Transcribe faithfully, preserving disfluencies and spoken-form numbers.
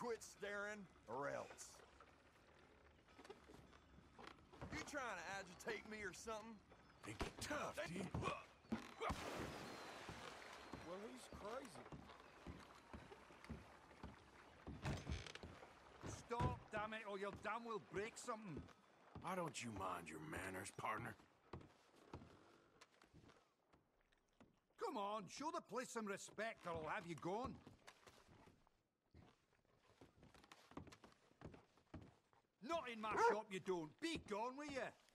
quit staring, or else. You trying to agitate me or something? Think you're tough, do you? Well, he's crazy. Stop, damn it, or your dam will break something. Why don't you mind your manners, partner? Come on, show the place some respect or I'll have you going. Not in my shop, you don't. Be gone with you.